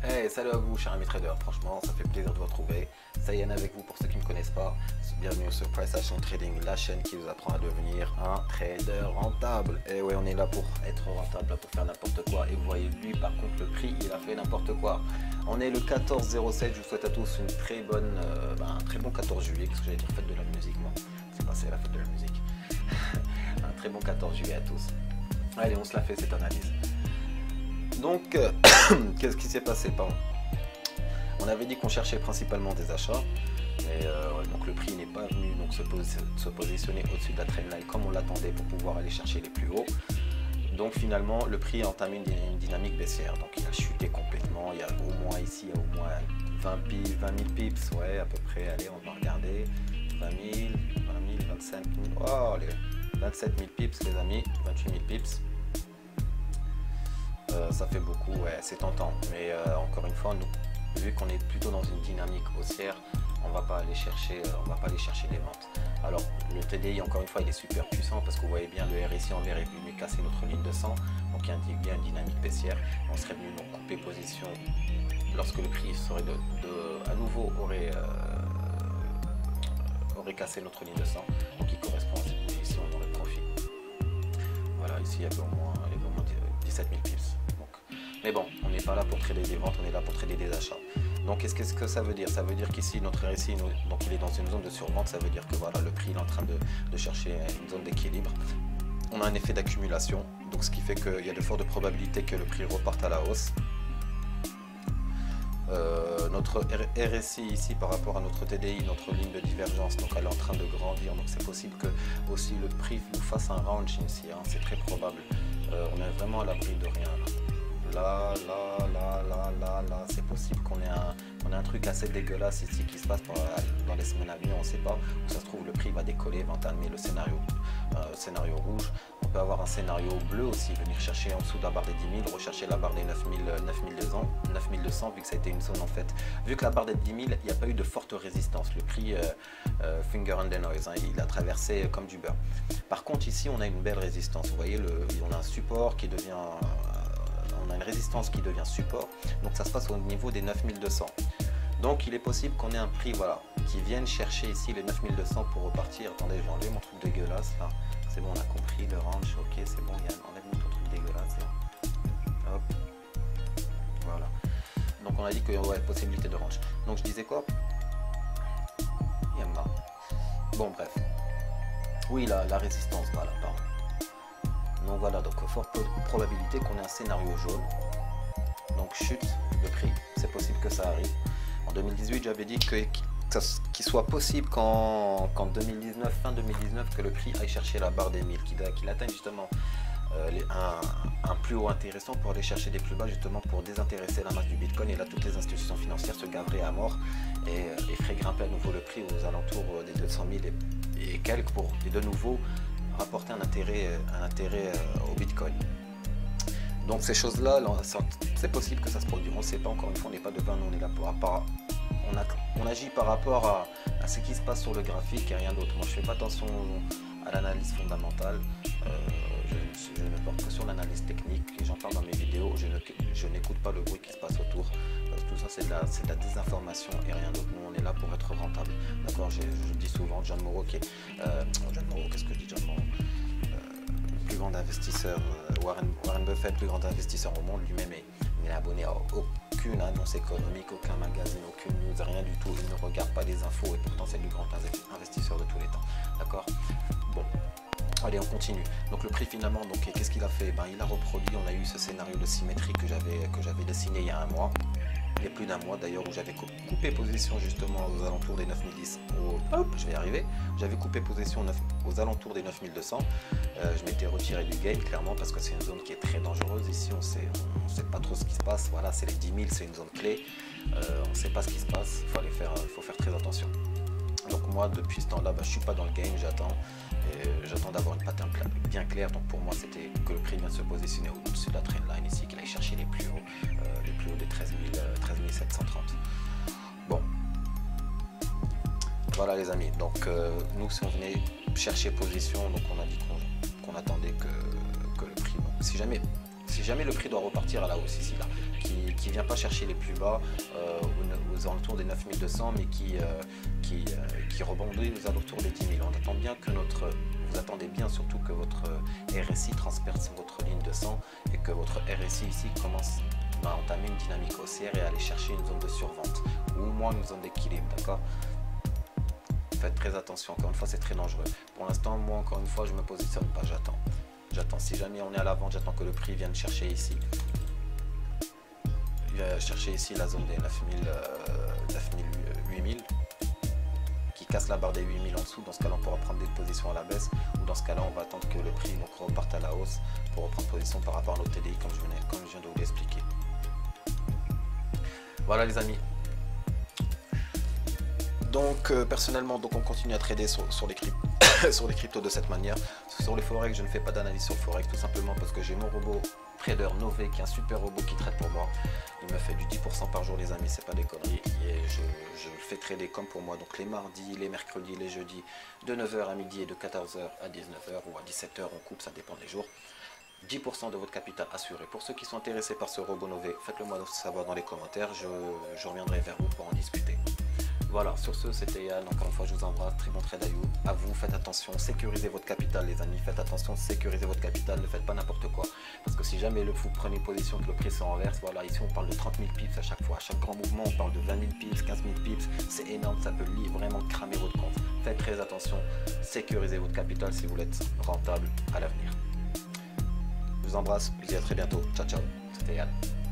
Hey, salut à vous, chers amis traders. Franchement, ça fait plaisir de vous retrouver. Sayan avec vous pour ceux qui ne me connaissent pas. Bienvenue sur Price Action Trading, la chaîne qui vous apprend à devenir un trader rentable. Et ouais, on est là pour être rentable, là pour faire n'importe quoi. Et vous voyez, lui, par contre, le prix, il a fait n'importe quoi. On est le 14-07. Je vous souhaite à tous une très bonne, un très bon 14 juillet. Qu'est-ce que j'allais dire, fête de la musique, moi. C'est passé la fête de la musique. Un très bon 14 juillet à tous. Allez, on se la fait cette analyse. Donc, qu'est-ce qui s'est passé? Pardon. On avait dit qu'on cherchait principalement des achats, mais donc le prix n'est pas venu donc se positionner au-dessus de la trendline comme on l'attendait pour pouvoir aller chercher les plus hauts. Donc finalement, le prix a entamé une dynamique baissière. Donc il a chuté complètement. Il y a au moins ici, il y a au moins 20 000 pips, ouais, à peu près. Allez, on va regarder. 20 000, 25 000, oh, allez, 27 000 pips, les amis, 28 000 pips. Ça fait beaucoup, ouais, c'est tentant, mais encore une fois, nous, vu qu'on est plutôt dans une dynamique haussière, on va pas aller chercher des ventes. Alors le TDI, encore une fois, il est super puissant parce que vous voyez bien le RSI envers est venu casser notre ligne de 100, donc il indique bien une dynamique baissière. On serait venu donc couper position lorsque le prix serait à nouveau aurait cassé notre ligne de 100, donc il correspond à cette position, on aurait profit. Voilà, ici il y avait au moins 17 000 pips. Mais bon, on n'est pas là pour trader des ventes, on est là pour trader des achats. Donc qu'est-ce que ça veut dire? Ça veut dire qu'ici notre RSI, donc il est dans une zone de survente, ça veut dire que voilà, le prix est en train de chercher une zone d'équilibre. On a un effet d'accumulation, donc ce qui fait qu'il y a de fortes probabilités que le prix reparte à la hausse. Notre RSI ici par rapport à notre TDI, notre ligne de divergence, donc elle est en train de grandir, donc c'est possible que aussi le prix nous fasse un range ici, hein, c'est très probable. On est vraiment à l'abri de rien là. Là, c'est possible qu'on ait un truc assez dégueulasse ici qui se passe dans les semaines à venir, on ne sait pas où ça se trouve, le prix va décoller, va entamer le scénario rouge. On peut avoir un scénario bleu aussi, venir chercher en dessous de la barre des 10 000, rechercher la barre des 9200, vu que ça a été une zone en fait, vu que la barre des 10 000, il n'y a pas eu de forte résistance, le prix finger on the noise, hein, il a traversé comme du beurre. Par contre ici on a une belle résistance, vous voyez, on a un support qui devient... on a une résistance qui devient support, donc ça se passe au niveau des 9200. Donc il est possible qu'on ait un prix, voilà, qui vienne chercher ici les 9200 pour repartir. Attendez, je vais enlever mon truc dégueulasse là. C'est bon, on a compris le range, ok, c'est bon, Yann, enlève-moi ton truc dégueulasse là. Hop, voilà. Donc on a dit qu'il y aurait possibilité de range. Donc je disais quoi? Yamma. Bon, bref. Oui, la résistance, voilà, pardon. Donc voilà, donc forte probabilité qu'on ait un scénario jaune. Donc chute de prix, c'est possible que ça arrive. En 2018, j'avais dit qu'il soit possible qu'en 2019, fin 2019, que le prix aille chercher la barre des 1000, qu'il atteigne justement un plus haut intéressant pour aller chercher des plus bas, justement pour désintéresser la masse du Bitcoin. Et là, toutes les institutions financières se gaveraient à mort et feraient grimper à nouveau le prix aux alentours des 200 000 et quelques pour de nouveau rapporter un intérêt au Bitcoin. Donc ces choses-là, c'est possible que ça se produise. On ne sait pas, encore une fois, on n'est pas devin, on est là on agit par rapport à ce qui se passe sur le graphique et rien d'autre. Moi, je ne fais pas attention à l'analyse fondamentale. Je ne porte que sur l'analyse technique et j'en parle dans mes vidéos. Je n'écoute pas le bruit qui se passe autour. Tout ça, c'est de la désinformation et rien d'autre. Nous, on est là pour être rentable. D'accord, je dis souvent, John Morrow, qu'est-ce que je dis, John Morrow, plus grand investisseur, Warren Buffett, plus grand investisseur au monde, lui-même il est abonné à aucune annonce économique, aucun magazine, aucune news, rien du tout. Il ne regarde pas les infos et pourtant c'est le plus grand investisseur de tous les temps. D'accord? Bon, allez, on continue. Donc le prix finalement, qu'est-ce qu'il a fait? Il a reproduit, on a eu ce scénario de symétrie que j'avais dessiné il y a un mois. Il y a plus d'un mois d'ailleurs, où j'avais coupé position justement aux alentours des 9000. Hop, je vais y arriver. J'avais coupé position aux alentours des 9200. Je m'étais retiré du game clairement parce que c'est une zone qui est très dangereuse. Ici, on sait pas trop ce qui se passe. Voilà, c'est les 10 000, c'est une zone clé. On ne sait pas ce qui se passe. Il faut faire très attention. Donc moi, depuis ce temps-là, je ne suis pas dans le game, j'attends d'avoir une pattern bien claire. Donc pour moi, c'était que le prix vient de se positionner au-dessus de la trendline ici, qu'il aille chercher les plus hauts des 13 730. Bon, voilà les amis. Donc nous, si on venait chercher position, donc on a dit qu'on attendait que le prix. Donc, si jamais le prix doit repartir à la hausse ici là, qui vient pas chercher les plus bas aux alentours des 9200, mais qui rebondit aux alentours des 10 000. On attend bien que vous attendez bien surtout que votre RSI transperce votre ligne de 100 et que votre RSI ici commence à entamer une dynamique haussière et aller chercher une zone de survente ou au moins une zone d'équilibre, d'accord? Faites très attention, encore une fois c'est très dangereux. Pour l'instant, moi encore une fois je me positionne pas, j'attends. Si jamais on est à la vente, j'attends que le prix vienne chercher ici. Il va chercher ici la zone des 8000, qui casse la barre des 8000 en dessous. Dans ce cas-là, on pourra prendre des positions à la baisse, ou dans ce cas-là, on va attendre que le prix donc reparte à la hausse pour reprendre position par rapport à notre TDI, comme je viens de vous l'expliquer. Voilà les amis. Donc personnellement, donc on continue à trader sur les sur les cryptos de cette manière. Sur les forex, je ne fais pas d'analyse sur forex, tout simplement parce que j'ai mon robot trader Nové, qui est un super robot qui traite pour moi. Il me fait du 10% par jour les amis, c'est pas des conneries. Et je le fais trader comme pour moi, donc les mardis, les mercredis, les jeudis, de 9h à midi et de 14h à 19h ou à 17h, on coupe, ça dépend des jours. 10% de votre capital assuré. Pour ceux qui sont intéressés par ce robot Nové, faites-le moi savoir dans les commentaires, je reviendrai vers vous pour en discuter. Voilà, sur ce, c'était Yann. Encore une fois, je vous embrasse. Très bon trade à vous. Faites attention, sécurisez votre capital, les amis. Faites attention, sécurisez votre capital. Ne faites pas n'importe quoi. Parce que si jamais vous prenez position que le prix se renverse, voilà, ici on parle de 30 000 pips à chaque fois. À chaque grand mouvement, on parle de 20 000 pips, 15 000 pips. C'est énorme, ça peut vraiment cramer votre compte. Faites très attention, sécurisez votre capital si vous voulez être rentable à l'avenir. Je vous embrasse, je vous dis à très bientôt. Ciao, ciao. C'était Yann.